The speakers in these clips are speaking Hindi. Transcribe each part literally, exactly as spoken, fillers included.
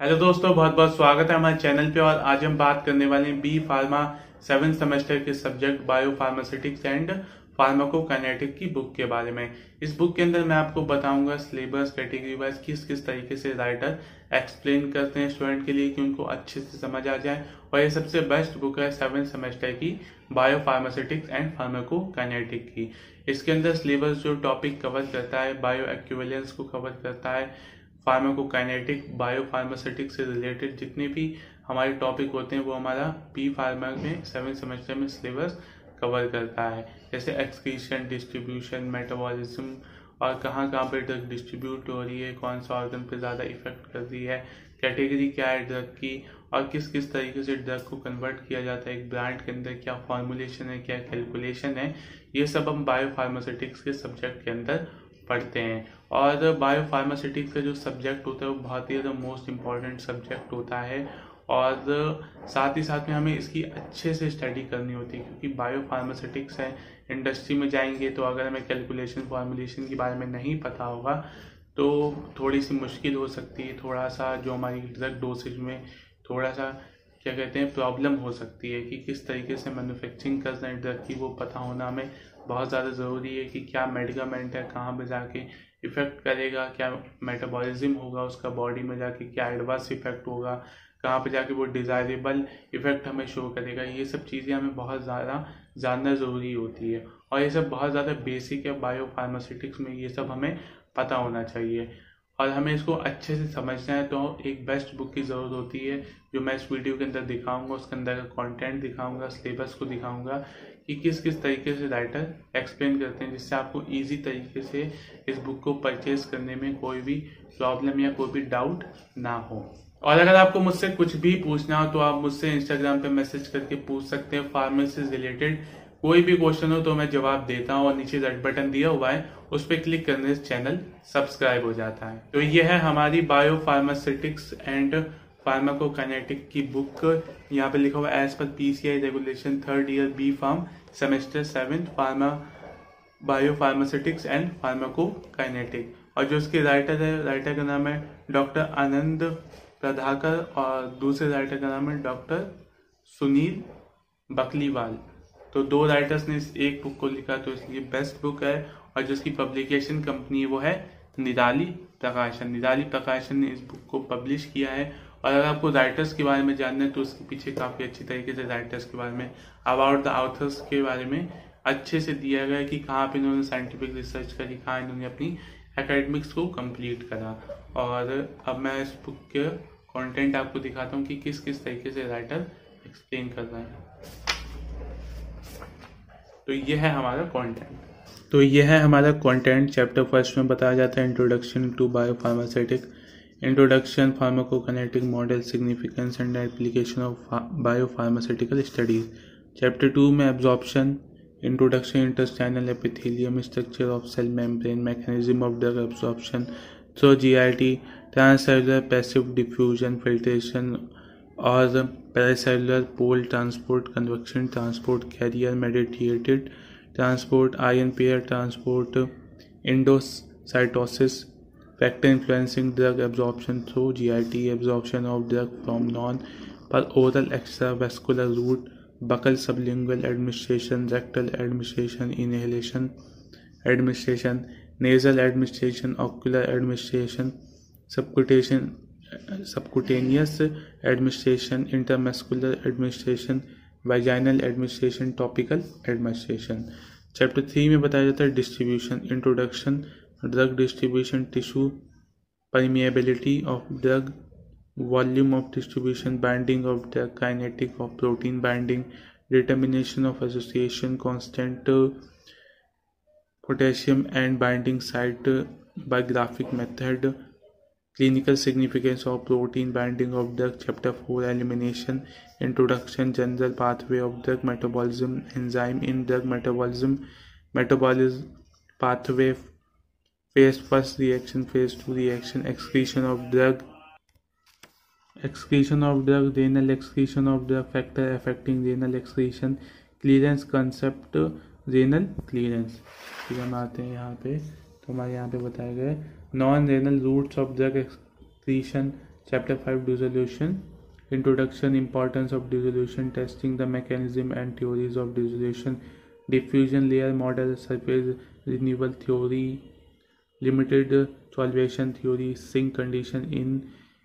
हेलो दोस्तों, बहुत बहुत स्वागत है हमारे चैनल पे। और आज हम बात करने वाले हैं बी फार्मा सेवन सेमेस्टर के subject biopharmaceutics and pharmacokinetic की बुक के बारे में। इस बुक के अंदर मैं आपको बताऊंगा सिलेबस कैटेगरी वाइज किस किस तरीके से राइटर एक्सप्लेन करते हैं स्टूडेंट के लिए कि उनको अच्छे से समझ आ जाए। और ये सबसे बेस्ट बुक है सेवन सेमेस्टर की बायो फार्मास्यूटिक्स एंड फार्माकोकाइनेटिक की। इसके अंदर सिलेबस जो टॉपिक कवर करता है, बायो एक्विवेलेंस को कवर करता है, फार्माकोकाइनेटिक बायो फार्मास्यूटिक्स से रिलेटेड जितने भी हमारे टॉपिक होते हैं वो हमारा बी फार्मा में सेवन सेमेस्टर में सिलेबस कवर करता है। जैसे एक्सक्रीशन, डिस्ट्रीब्यूशन, मेटाबॉलिज्म और कहाँ कहाँ पे ड्रग डिस्ट्रीब्यूट हो रही है, कौन सा ऑर्गन पे ज़्यादा इफेक्ट कर रही है, कैटेगरी क्या है ड्रग की, और किस किस तरीके से ड्रग को कन्वर्ट किया जाता है एक ब्रांड के अंदर, क्या फॉर्मुलेशन है, क्या कैलकुलेशन है, ये सब हम बायो फार्मास्यूटिक्स के सब्जेक्ट के अंदर पढ़ते हैं। और बायो फार्मास्यूटिक्स का जो सब्जेक्ट होता है वो बहुत ही ज़्यादा मोस्ट इम्पॉर्टेंट सब्जेक्ट होता है। और साथ ही साथ में हमें इसकी अच्छे से स्टडी करनी होती है, क्योंकि बायो फार्मास्यूटिक्स है, इंडस्ट्री में जाएंगे तो अगर हमें कैलकुलेशन फॉर्मुलेशन के बारे में नहीं पता होगा तो थोड़ी सी मुश्किल हो सकती है। थोड़ा सा जो हमारी ड्रग डोसेज में थोड़ा सा क्या कहते हैं प्रॉब्लम हो सकती है कि किस तरीके से मैन्युफैक्चरिंग कर रहे हैं ड्रग की, वो पता होना हमें बहुत ज़्यादा ज़रूरी है कि क्या मेडिकामेंट है, कहाँ पे जाके इफ़ेक्ट करेगा, क्या मेटाबॉलिज्म होगा उसका बॉडी में जाके, क्या एडवर्स इफेक्ट होगा, कहाँ पे जाके वो डिज़ायरेबल इफेक्ट हमें शो करेगा। ये सब चीज़ें हमें बहुत ज़्यादा जानना ज़रूरी होती है और ये सब बहुत ज़्यादा बेसिक है बायो फार्मास्यूटिक्स में, ये सब हमें पता होना चाहिए। और हमें इसको अच्छे से समझना है तो एक बेस्ट बुक की ज़रूरत होती है, जो मैं इस वीडियो के अंदर दिखाऊंगा। उसके अंदर का कंटेंट दिखाऊंगा, सिलेबस को दिखाऊंगा कि किस किस तरीके से राइटर एक्सप्लेन करते हैं, जिससे आपको इजी तरीके से इस बुक को परचेज करने में कोई भी प्रॉब्लम या कोई भी डाउट ना हो। और अगर आपको मुझसे कुछ भी पूछना हो तो आप मुझसे इंस्टाग्राम पे मैसेज करके पूछ सकते हैं। फार्मेसी से रिलेटेड कोई भी क्वेश्चन हो तो मैं जवाब देता हूँ। और नीचे रेड बटन दिया हुआ है, उस पर क्लिक करने से चैनल सब्सक्राइब हो जाता है। तो ये है हमारी बायो फार्मास्यूटिक्स एंड फार्माकोकाइनेटिक की बुक। यहाँ पे लिखा हुआ as per PCI regulation third year B pharm semester seven pharma biopharmaceutics and pharmacokinetic. और जो उसके राइटर है, राइटर का नाम है डॉक्टर आनंद प्रधाकर और दूसरे राइटर का नाम है डॉक्टर सुनील बकलीवाल। तो दो राइटर्स ने इस एक बुक को लिखा, तो इसलिए बेस्ट बुक है। और जिसकी पब्लिकेशन कंपनी है वो है निराली प्रकाशन। निराली प्रकाशन ने इस बुक को पब्लिश किया है। और अगर आपको राइटर्स के बारे में जानना है तो उसके पीछे काफ़ी अच्छी तरीके से राइटर्स के बारे में, अबाउट द ऑथर्स के बारे में अच्छे से दिया गया है कि कहाँ पे इन्होंने साइंटिफिक रिसर्च करी, कहाँ इन्होंने अपनी एकेडमिक्स को कंप्लीट करा। और अब मैं इस बुक के कंटेंट आपको दिखाता हूँ कि किस किस तरीके से राइटर एक्सप्लेन कर रहे हैं। तो ये है हमारा कंटेंट तो ये है हमारा कंटेंट चैप्टर फर्स्ट में बताया जाता है introduction to biopharmaceutic, introduction pharmacokinetic model, significance and application of biopharmaceutical studies. Chapter two में absorption, introduction, intestinal epithelium, structure of cell membrane, mechanism of drug absorption through GIT, transcellular passive diffusion, filtration और paracellular pore transport, convection transport, carrier mediated transport, ion pair transport, endocytosis, factor influencing drug absorption through GIT, absorption of drug from non per oral extravascular route, buccal sublingual administration, rectal administration, inhalation administration, nasal administration, ocular administration, subcutaneous subcutaneous administration, intramuscular administration, vaginal administration, topical administration. Chapter three में बताया जाता है distribution, introduction, drug distribution, tissue permeability of drug, volume of distribution, binding of drug, kinetic of protein binding, determination of association, constant potassium and binding site by graphic method, clinical significance of protein binding of drug. Chapter four elimination, introduction, general pathway of drug metabolism, enzyme in drug metabolism, metabolism pathway, phase first reaction, phase two reaction, excretion of drug excretion of drug, renal excretion of drug, factor affecting renal excretion, clearance concept, renal clearance। फिर हम आते हैं यहाँ पे, तो हमारे यहाँ पे बताया गया non renal routes of drug excretion. Chapter five dissolution, introduction, importance of dissolution, testing the mechanism and theories of dissolution, diffusion layer model, surface renewal theory, limited solvation theory, sink condition in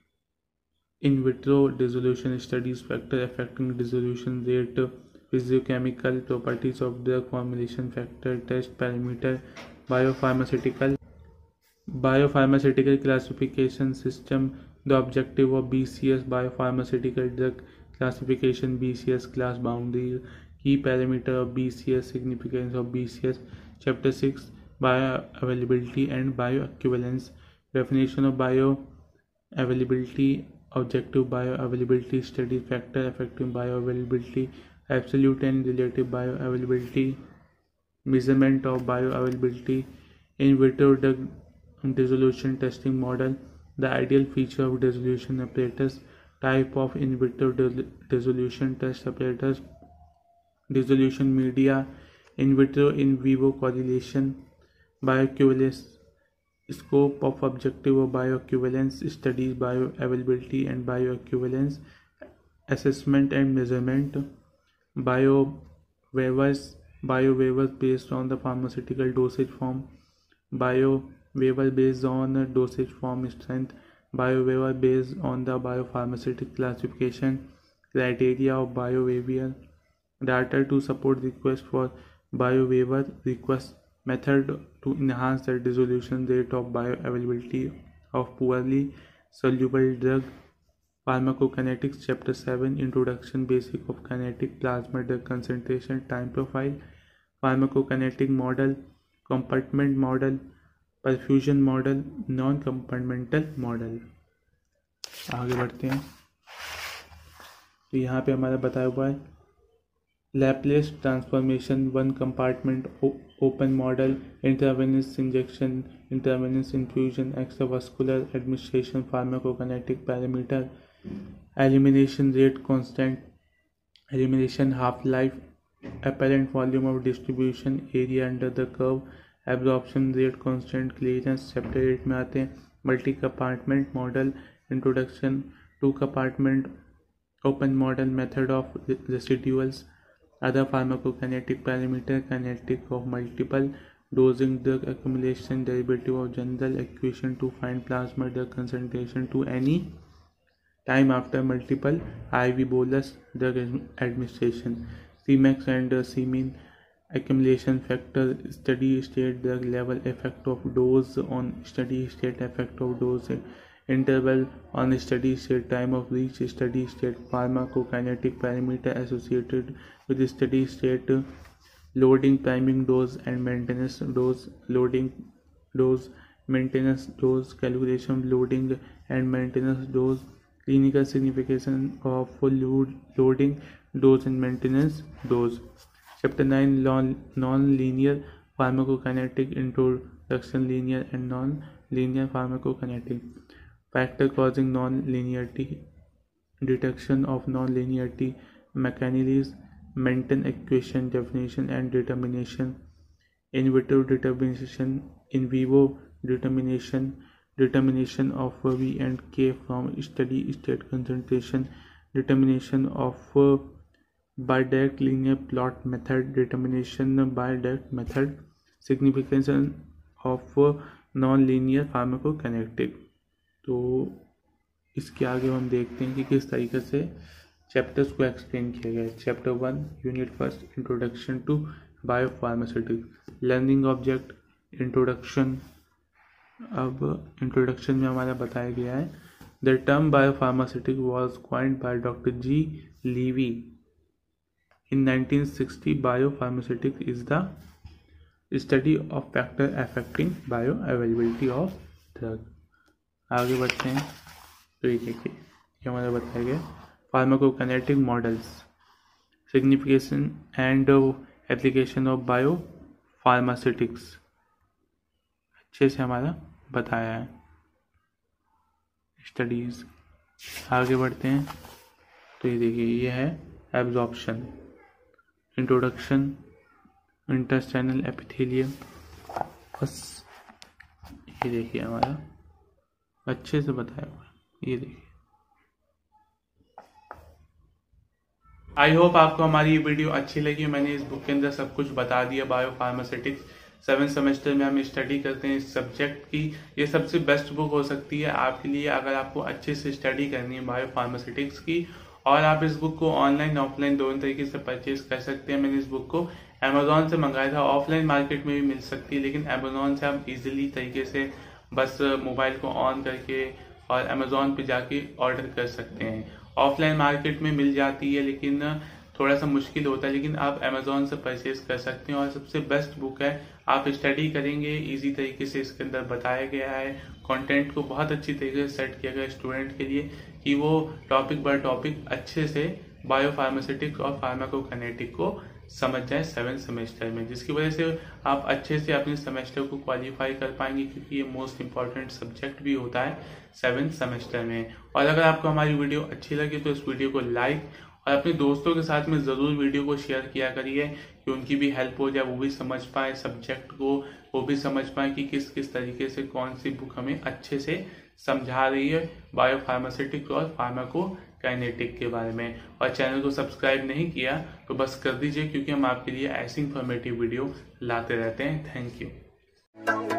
in vitro dissolution studies, factor affecting dissolution rate, physiochemical properties of drug formulation, factor test parameter, biopharmaceutical biopharmaceutical classification system, the objective of B C S, biopharmaceutical drug classification, B C S class boundaries, key parameter of B C S, significance of B C S. Chapter six, bioavailability and bioequivalence, definition of bioavailability, objective bioavailability study, factor affecting bioavailability, absolute and relative bioavailability, measurement of bioavailability, in vitro drug dissolution testing model, the ideal feature of dissolution apparatus, type of in vitro dissolution test apparatus, dissolution media, in vitro in vivo correlation, bioequivalence, scope of objective of bioequivalence studies, bioavailability and bioequivalence, assessment and measurement, biowaivers, biowaivers based on the pharmaceutical dosage form, biowaiver based on dosage form strength, biowaiver based on the biopharmaceutical classification, criteria of biowaiver, data to support request for biowaiver request, method to enhance the dissolution rate of bioavailability of poorly soluble drug, pharmacokinetics. Chapter seven, introduction, basic of kinetic, plasma drug concentration, time profile, pharmacokinetic model, compartment model, perfusion model, non compartmental model. आगे बढ़ते हैं तो यहाँ पे हमारा बताया हुआ है Laplace transformation, one compartment open model, intravenous injection, intravenous infusion, extravascular administration, pharmacokinetic parameter, elimination rate constant, elimination half life, apparent volume of distribution, area under the curve, absorption rate constant, clearance। Chapter eight में आते हैं multi compartment model, introduction, two compartment open model, method of residuals, other pharmacokinetic parameter, kinetic of multiple dosing, drug accumulation, derivative of general equation to find plasma drug concentration to any time after multiple I V bolus drug administration, Cmax and uh, Cmin, accumulation factor, steady state drug level, effect of dose on steady state, effect of dose interval on steady state, time of reach steady state, pharmacokinetic parameter associated with steady state, loading, priming dose and maintenance dose, loading dose, maintenance dose, calculation of loading and maintenance dose, clinical signification of load, loading dose and maintenance dose. Chapter nine, non-linear pharmacokinetic, introduction, linear and non-linear pharmacokinetic, factor causing non-linearity, detection of non-linearity, mechanisms, Manton equation, definition and determination, in vitro determination, in vivo determination, determination of V and K from steady state concentration, determination of bidirect linear plot method, determination by direct method, significance of non-linear pharmacokinetic। तो इसके आगे हम देखते हैं कि किस तरीके से चैप्टर्स को एक्सप्लेन किया गया है। Chapter one, unit first, introduction to biopharmaceutics, learning object, introduction. अब इंट्रोडक्शन में हमारा बताया गया है the term biopharmaceutic was coined by doctor G Levy in nineteen sixty. Biopharmaceutic is the study of factor affecting bioavailability of drug. आगे बढ़ते हैं तो ये देखिए ये हमारा बताया गया pharmacokinetic models, signification and application of biopharmaceutics अच्छे से हमारा बताया है स्टडीज। आगे बढ़ते हैं तो ये देखिए ये है एब्जॉर्प्शन, इंट्रोडक्शन, इंटरस्टेनल एपिथेलियम, बस ये देखिए हमारा अच्छे से बताया हुआ है। ये देखिए आई होप आपको हमारी ये वीडियो अच्छी लगी। मैंने इस बुक के अंदर सब कुछ बता दिया। बायो फार्मास्यूटिक्स सेवन सेमेस्टर में हम स्टडी करते हैं इस सब्जेक्ट की। ये सबसे बेस्ट बुक हो सकती है आपके लिए अगर आपको अच्छे से स्टडी करनी है बायो फार्मास्यूटिक्स की। और आप इस बुक को ऑनलाइन ऑफलाइन दोनों तरीके से परचेज कर सकते हैं। मैंने इस बुक को अमेजोन से मंगाया था। ऑफलाइन मार्केट में भी मिल सकती है, लेकिन अमेजोन से आप इजीली तरीके से बस मोबाइल को ऑन करके और अमेजोन पे जाके ऑर्डर कर सकते हैं। ऑफलाइन मार्केट में मिल जाती है लेकिन थोड़ा सा मुश्किल होता है, लेकिन आप अमेजोन से परचेज कर सकते हैं और सबसे बेस्ट बुक है। आप स्टडी करेंगे इजी तरीके से, इसके अंदर बताया गया है कंटेंट को बहुत अच्छी तरीके से सेट किया गया स्टूडेंट के लिए कि वो टॉपिक बाय टॉपिक अच्छे से बायो फार्मास्यूटिक्स और फार्माकोकाइनेटिक को समझ जाए सेवन सेमेस्टर में, जिसकी वजह से आप अच्छे से अपने सेमेस्टर को क्वालिफाई कर पाएंगे, क्योंकि ये मोस्ट इंपॉर्टेंट सब्जेक्ट भी होता है सेवन सेमेस्टर में। और अगर आपको हमारी वीडियो अच्छी लगी तो इस वीडियो को लाइक और अपने दोस्तों के साथ में ज़रूर वीडियो को शेयर किया करिए कि उनकी भी हेल्प हो जाए, वो भी समझ पाए सब्जेक्ट को, वो भी समझ पाए कि किस किस तरीके से कौन सी बुक हमें अच्छे से समझा रही है बायो फार्मास्यूटिक्स और फार्माकोकाइनेटिक के बारे में। और चैनल को सब्सक्राइब नहीं किया तो बस कर दीजिए, क्योंकि हम आपके लिए ऐसी इंफॉर्मेटिव वीडियो लाते रहते हैं। Thank you.